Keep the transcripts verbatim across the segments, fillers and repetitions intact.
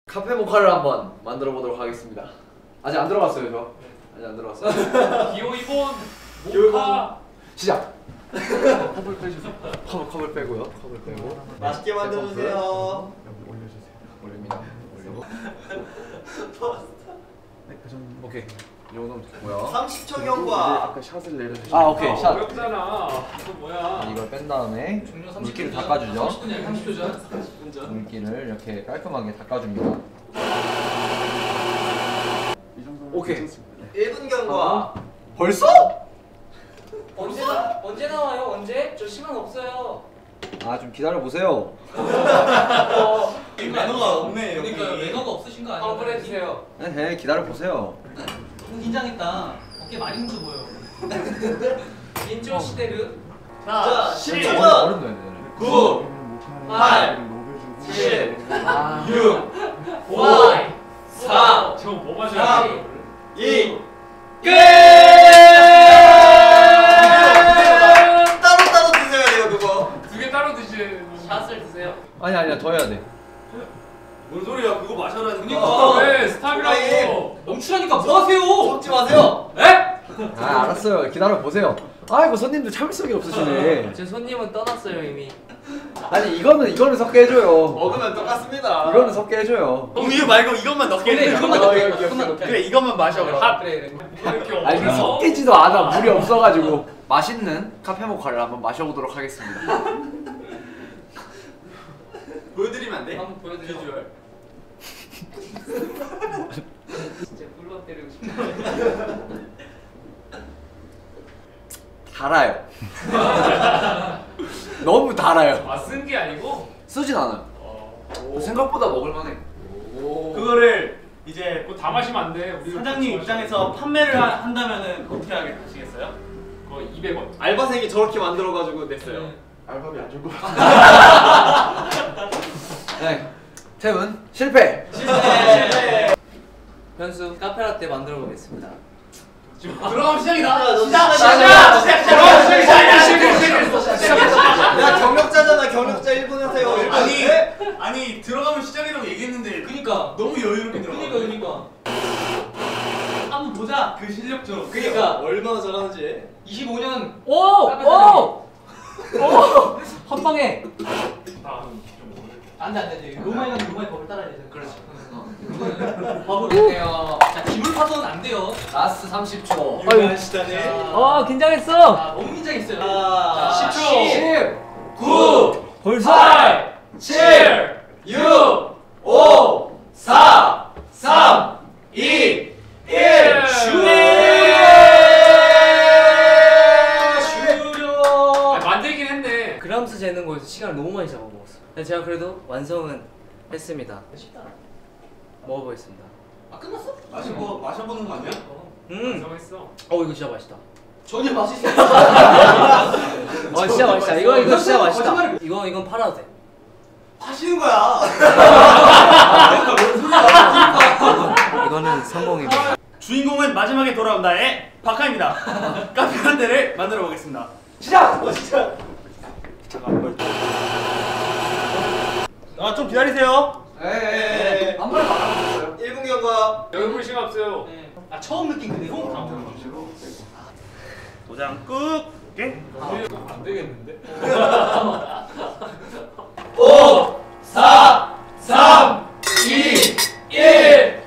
카페 모카를 한번 만들어 보도록 하겠습니다. 아직 안 들어갔어요, 저. 아직 안 들어갔어요. 기호이본 모카 시작. 컵을 빼주세요. 컵을 컵을 빼고요. 컵을 빼고. 맛있게 만들어주세요. 올려주세요. 올립니다. 올리고. 네, 그 정도. 오케이. 이 정도면 됐고요. 삼십 초 경과. 아까 샷을 내려주시면. 아, 오케이. 샷. 어렵잖아. 이거 뭐야? 이걸 뺀 다음에 물기를 닦아주죠. 삼십 초 전. 삼십 분 전. 물기를 이렇게 깔끔하게 닦아줍니다. 오케이. 일 분 경과. 벌써? 언제 나, 언제 나와요? 언제? 저 시간 없어요. 아, 좀 기다려 보세요. 어, 매너가 없네 여기. 그러니까 매너가 없으신 거 아니에요? 환불해 주세요. 네, 네, 기다려 보세요. 너무 긴장했다. 어깨 많이 뭉쳐 보여. 인조 시대르. 자, 십 십 초 초 얼음 전. 넣어야 되네. 구, 팔, 칠, 육, 오, 사, 저거 뭐 마셔야 돼? 이, 끝! 따로 따로 드셔야 돼요 그거. 두 개 따로 드시. 샷을 드세요. 아니 아니야, 더 해야 돼. 뭔 소리야? 그거 마셔라니까. 그러니까 왜 스탑이라고? 멈추라니까 뭐 하세요? 섞지 마세요. 에? 아, 알았어요. 기다려 보세요. 아이고, 손님들 참을성이 없으시네. 제 손님은 떠났어요 이미. 아니, 이거는 이거는 섞게 해줘요. 먹으면 똑같습니다. 이거는 섞게 해줘요. 음료 말고 이것만 넣게 그래 해요. 이것만 어, 넣게. 이거, 이거, 이것만 이거. 넣게. 그래 이것만 마셔. 핫 그래 그래. 이렇게 아니, 그 어려워? 섞이지도 않아. 물이 없어가지고. 맛있는 카페 모카를 한번 마셔보도록 하겠습니다. 보여드리면 안 돼? 한번 보여드려. 비주얼. 진짜 꿀로 때리고 싶다. 달아요. 너무 달아요. 아, 쓴 게 아니고? 쓰진 않아요. 어. 생각보다 먹을만해. 그거를 이제 그거 다 마시면 안 돼. 우리 사장님 입장에서 판매를 하- 한다면은 어떻게 하시겠어요? 그거 이백 원. 알바생이 저렇게 만들어가지고 냈어요. 알바비 안 주고. 네. 태훈 실패. 현수 카페라떼 만들어 보겠습니다. 들어가면 시작이다. 시작! 시작! 시작! 들어가면 시작이다. 시작! 시작! 야 경력자잖아. 경력자 일 분 하세요. 일 분. 아니 네? 아니 들어가면 시작이라고 얘기했는데 그니까. 너무 여유롭게 들어가. 그니까 그니까. 한번 보자. 그 실력 좀. 그니까. 얼마나 잘하는지. 이십오 년. 오! 오! 오! 한 방에. 다음 좀 모르겠다. 안돼 안돼. 로마에 가면 로마의 법을 따라야 돼. 그렇지. 법을 했네요. 자 기물 파손은 안 돼요. 라스트 삼십 초. 유명하시다네. 어 긴장했어. 아 너무 긴장했어요. 자, 자, 십 초. 십, 구. 벌써. 팔, 칠, 육, 오, 사, 삼, 이, 일. 終了. 아, 만들긴 했네. 그람수 재는 거에서 시간을 너무 많이 잡아먹었어. 근데 제가 그래도 완성은 했습니다. 쉽다. 먹어보겠습니다. 아 끝났어? 마셔보 마셔보는 거 아니야? 음. 완성했어. 어 이거 진짜 맛있다. 전혀 맛있어. 어 진짜 맛있다. 이거 이거 진짜 맛있다. 이거 이건 팔아도 돼. 하시는 거야. 이거는 성공입니다. 주인공은 마지막에 돌아온다의 박하입니다. 카페라떼를 만들어 보겠습니다. 시작. 어 진짜. 아 좀 기다리세요. 네. 한 번에 말아보셨어요? 일 분 경과. 여기 볼 시간 없어요. 네. 아 처음 느낀 그대로. 도장 꾹. 오케이. 안 되겠는데? 오, 사, 삼, 이, 일.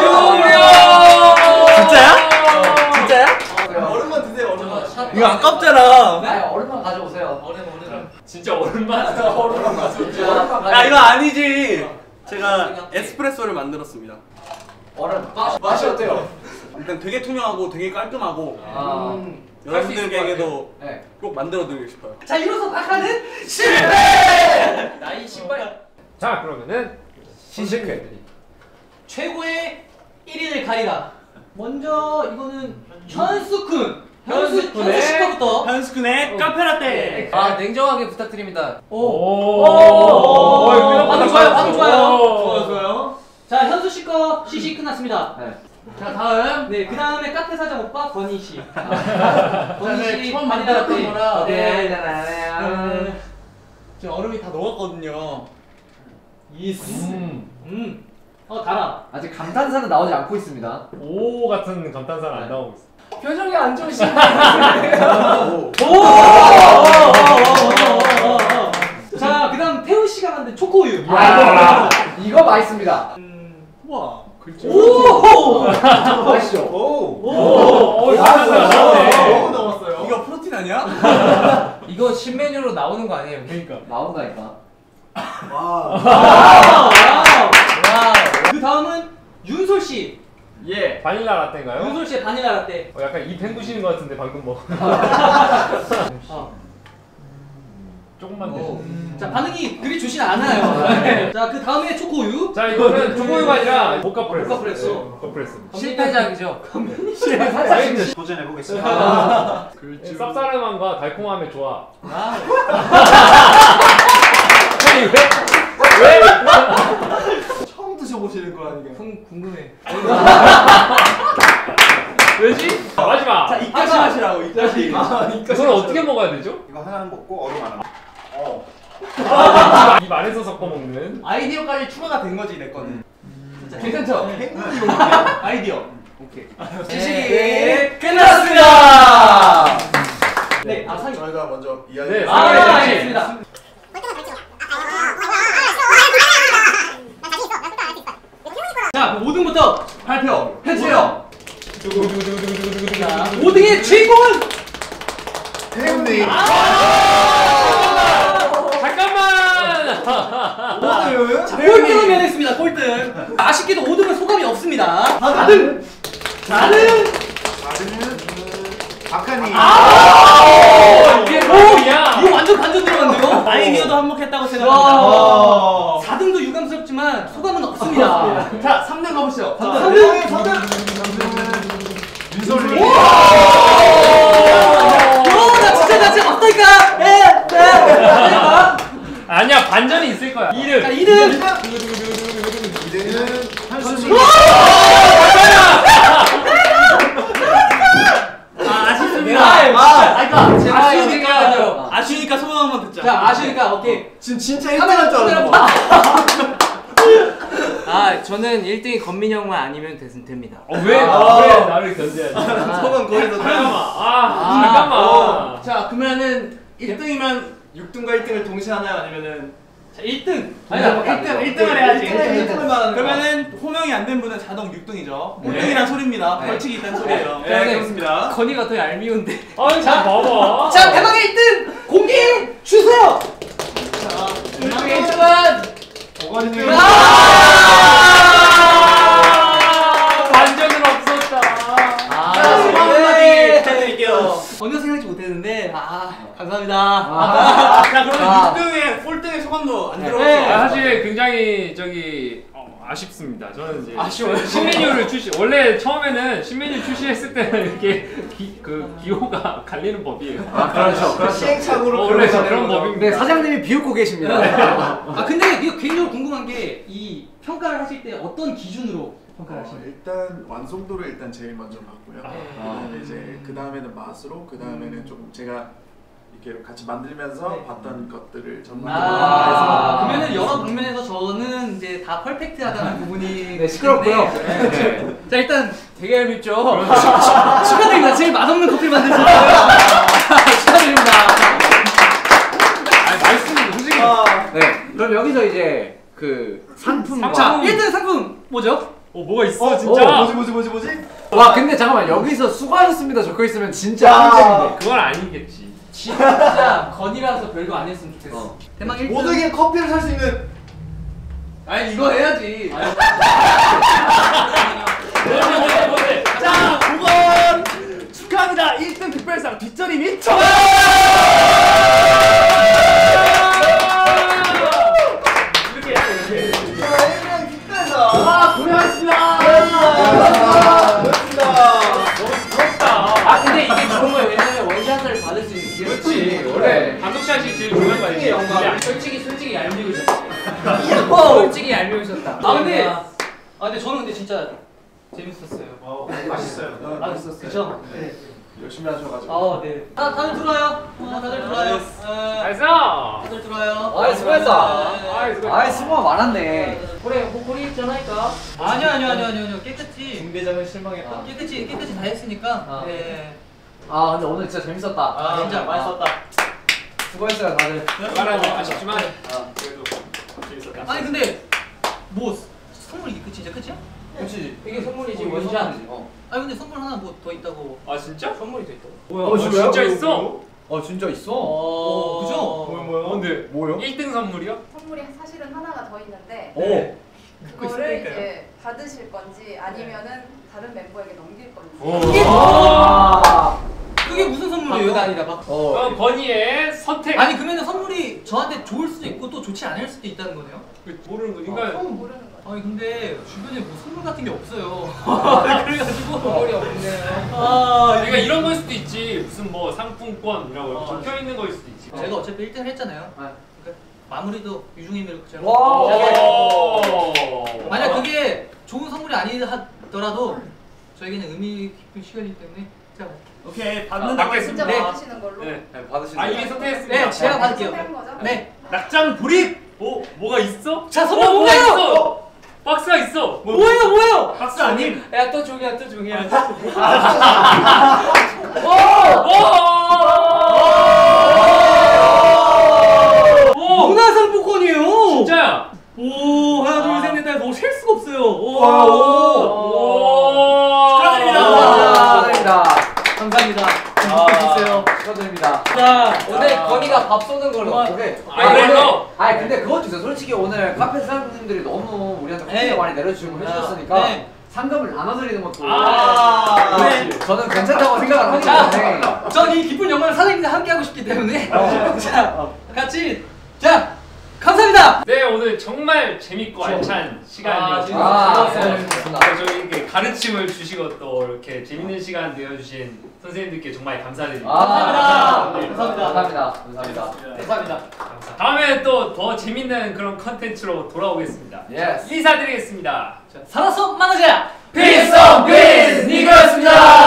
진짜야? 진짜야? 얼음만 드세요. 얼음만. 이거 아깝잖아. 아니, 얼음만 가져오세요. 어른 어른. 진짜 얼마? 얼마 맞아. 얼음만 야 이거 가져오세요. 아니지. 제가 에스프레소를 만들었습니다. 얼음. 맛이 어때요? 일단 되게 투명하고 되게 깔끔하고 아, 음. 여러분들에게도 네. 꼭 만들어드리고 싶어요. 자 이로써 박하는 실패. 나이 신발. 자, 그러면은 신식회. 최고의 일 인을 가리라. 먼저 이거는 현수쿤. 현수 현수쿤의 현수 씨부터. 현수쿤의 카페라떼. 아 냉정하게 부탁드립니다. 오. 오. 오. 오, 이거 방금 좋아요, 방금 좋아요. 오. 좋아요. 자 현수 씨 거 시식 끝났습니다. 네. 자 다음 네 그 다음에 카페 사장 오빠 건희 씨. 건희 씨 바닐라 라떼. 네. 지금 얼음이 다 녹았거든요. 이스. 음. 음. 어 달아. 아직 감탄사는 나오지 않고 있습니다. 오 같은 감탄사는 안 나오고 있어. 표정이 안 좋으시네. 자 그다음 태우 씨가 만든 초코우유. 아, 이거 맛있습니다. 우와. 글자. 오. 맛있죠? 오. 오, 감탄사 나오네. 너무 넘었어요. 이거 프로틴 아니야? 이거 신메뉴로 나오는 거 아니에요? 그러니까. 나온다니까. 와. 그 다음은 윤솔 씨. 예. 바닐라 라떼인가요? 윤솔 씨의 바닐라 라떼. 어, 약간 입 헹구시는 것 같은데 방금 뭐. 어. 조금만 더. 자 반응이 그리 좋진 않아요. 자 그 다음에 초코우유. 자 이거는 초코우유가 아니라 모카 프레스. 모카 프레스. 네, 모카 프레스. 실패작이죠? 도전해 보겠습니다. 네, 쌉싸름함과 달콤함의 조화. 아. 아니 왜? 왜? 처음 드셔보시는 거 아니에요? 궁, 궁금해. 왜지? 마지막. 자, 이까지 하시라고 이까지. 그걸 어떻게 먹어야 되죠? 이거 하나는 먹고 얼음 하나. 어. 입 안에서 섞어 먹는. 아이디어까지 추가가 된 거지 내 거는. 괜찮죠? 행운이 용이야? 아이디어. 오케이. 지식 끝났습니다. 네, 아 상이. 저희가 먼저 이야기. 네, 아 상이. 알겠습니다. 자, 그럼 오 등부터 발표 해주세요. 자, 오 등의 주인공은 태훈님. 잠깐만. 오늘 꼴등을 면했습니다. 꼴등. 아쉽게도 오 등은 소감이 없습니다. 사 등, 사 등. 박하님. 이게 오, 뭐야? 이거 완전 반전 들어갔네요. 아이디어도 한몫했다고 와, 생각합니다. 사 등도 유감스럽지만 소감은 없습니다. 자, 삼 등 가보시죠. 삼 등, 삼 등. 윤솔님. 오, 나 진짜 나 진짜 없다니까. 네, 네. 아니야 반전이 있을 거야. 이 등. 자, 이 등. 이제는 한숨이. 아, 아쉽습니다. 아, 아, 그러니까 제가 아쉬우니까 이거 아쉬우니까 소감 한번 듣자. 자, 아쉬우니까 오케이. 지금 진짜 카메라 일등할 줄 카메라 알았어. 아 저는 일 등이 건민이 형만 아니면 됐, 됩니다. 어, 왜? 아. 왜 나를 견제하지? 소감 거기서 잠깐만. 아, 아. 잠깐만. 자, 그러면은 일 등이면 육 등과 일 등을 동시에 하나요? 아니면은 자, 일 등. 아니다, 일 등, 일 등을 해야지. 일 등을, 일 등을 말하는 거야. 그러면은 호명이 안 된 분은 자동 육 등이죠. 네. 오 등이란 소리입니다. 네. 벌칙이 있다는 소리예요. 네, 네. 그렇습니다. 건이가 더 얄미운데. 아니 자 봐봐. 자, 대망의 일 등 공개 주세요. 대망의 일 등은 오관님. 반전은 없었다. 아, 자, 소감 한마디 네. 부탁드릴게요. 전혀 생각지 못했는데 아, 감사합니다. 아. 자, 그러면 아. 육 등의 꼴등의 소감도 안 네. 들어봤어요. 아, 사실 굉장히 저기 어, 아쉽습니다. 저는 이제 아쉬워요? 신메뉴를 출시 원래 처음에는 신메뉴 출시했을 때는 이렇게 기, 그 기호가 갈리는 법이에요. 아, 그렇죠. 그렇죠. 시행착오로 어, 원래 그런 그런 거죠. 법입니다. 네, 사장님이 비웃고 계십니다. 아, 근데 이거 개인적으로 궁금한 게 이 평가를 하실 때 어떤 기준으로 평가를 어, 하시나요? 일단 완성도를 일단 제일 먼저 봤고요. 아. 그다음에 이제 그 다음에는 맛으로, 그 다음에는 조금 제가 이렇게 같이 만들면서 네. 봤던 것들을 전문적으로 아, 해서 그러면은 여러 방면에서 저는 이제 다 퍼펙트하다는 부분이 네, 시끄럽고요. 때문에 네. 자, 일단 되게 얄밉죠? 축하드립니다. 제일 맛없는 커피를 만드셨어요. 축하드립니다. 아니 맛있습니다. 솔직히. 네, 그럼 여기서 이제 그 상품과 자, 일 등 상품 뭐죠? 어 뭐가 있어 어, 진짜. 어, 뭐지 뭐지 뭐지 뭐지? 와, 근데 잠깐만, 여기서 수고하셨습니다 적혀 있으면 진짜 야. 함정인데. 그건 아니겠지. 진짜 건이라서 별거 안 했으면 좋겠어. 어. 대망 일 등. 모두에게 커피를 살 수 있는. 아니 이거 해야지. 뭔데 뭔데 뭔데. 자, 구 번 축하합니다. 일 등 특별상 뒷전이 천 이렇게 이렇게. 아, 고생하셨습니다. 아 근데 이게 좋은 거예요. 왜냐면 원샷을 받을 수 있는 기회가 그렇지. 원래 감독샷이 제일 중요한 거 아니지? 영광. 솔직히 솔직히 얄미우셨다. 솔직히 얄미우셨다. 아 근데 아 근데 저는 근데 진짜 재밌었어요. 맛있어요. 맛있었어요. 그죠? 네. 열심히 하셔가지고. 아, 네. 다, 다들 들어와요. 아, 다들 들어와요. 나이스! 다들 들어와요. 아이, 수고했다. 아이, 수고했다. 아이 수고가 많았네. 그래, 호코리 있잖아니까. 아니요, 아니요, 아니요, 아니요, 아니요. 깨끗이. 중대장은 실망했다. 깨끗이, 깨끗이 다 했으니까. 아. 네. 아 근데 오늘 진짜 재밌었다. 아, 진짜 많이 썼다. 수고했어요 다들. 말하기 아쉽지만 아. 그래도 재밌었다. 아니, 근데 뭐 선물 이게 끝이 이제 끝이야? 그렇지. 이게 선물이지, 이게 원샷. 선물이지, 어. 아니, 근데 선물 하나 뭐 더 있다고. 아 진짜? 선물이 더 있다고? 뭐야? 어, 진짜 있어? 어 진짜 있어? 어, 그죠? 뭐야 뭐야? 뭔데? 뭐요? 일 등 선물이요? 선물이 사실은 하나가 더 있는데 오. 그거를 이제 받으실 건지 아니면은 다른 멤버에게 넘길 건지. 그게 아. 그게 무슨 선물이에요? 어. 어, 버니의 선택. 아니, 그러면 선물이 저한테 좋을 수도 있고 또 좋지 않을 수도 있다는 거네요? 그 모르는 거니까. 처음 모르는 거죠. 아니, 근데 주변에 뭐 선물 같은 게 없어요. 그래가지고 선물이 없네요. 아, 그러니까 이런 거일 수도 있지. 무슨 뭐 상품권이라고 어. 적혀 있는 거일 수도 있지. 제가 어차피 일 등을 했잖아요. 네. 그러니까 마무리도 유중임으로 제가. 와. 오. 만약 그게 좋은 선물이 아니더라도 저에게는 의미 깊은 시간이기 때문에 제가. 오케이 아, 받는다. 받겠습니다. 진짜 네. 받으시는 걸로. 네. 네, 받으시는 아 거. 이게 선택했습니다. 네, 제가 받을게요. 선택한 거죠? 네. 낙장 불입. 오 뭐가 있어? 자, 선물 어, 뭐가 뭐예요? 있어? 박스가 있어. 뭐, 뭐예요, 뭐예요? 박스 아님? 야, 또 종이야, 또 종이야. 오! 문화상품권이에요. 진짜야. 오, 하나, 둘, 셋, 넷, 다섯, 오, 셀 수가 없어요. 오, 와, 오. 오. 축하드립니다. 축하드립니다. 감사합니다. 아, 축하드리세요. 축하드립니다. 자, 오늘 아. 건이가 밥 쏘는 걸로. 고마워. 오케이. 아, 그래서? 아니 근데 그것도 있어. 솔직히 오늘 카페 사장님들이 너무 우리한테 네. 코멘트 많이 내려주시고 아, 해주셨으니까 네. 상금을 나눠드리는 것도 아, 네. 저는 괜찮다고 생각을 하기 자, 때문에 전 이 기쁜 영광을 사장님과 함께 하고 싶기 때문에 어. 자, 같이 자, 감사합니다. 네 오늘 정말 재밌고 알찬 시간이었습니다. 아, 아, 네. 네, 좋습니다. 저희에게 가르침을 주시고 또 이렇게 재밌는 시간 내어주신 선생님들께 정말 감사드립니다. 아, 네, 감사합니다. 감사합니다. 감사합니다. 감사합니다. 감사합니다. 다음에 또 더 재밌는 그런 컨텐츠로 돌아오겠습니다. 예스. 인사드리겠습니다. 자, 살아서 만나자. Peace on Peace! 니거였습니다.